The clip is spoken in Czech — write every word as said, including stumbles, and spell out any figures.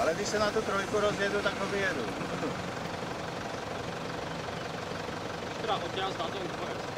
Ale když se na tu trojku rozjedu, tak ho vyjedu. Teda odjazd na to úplně.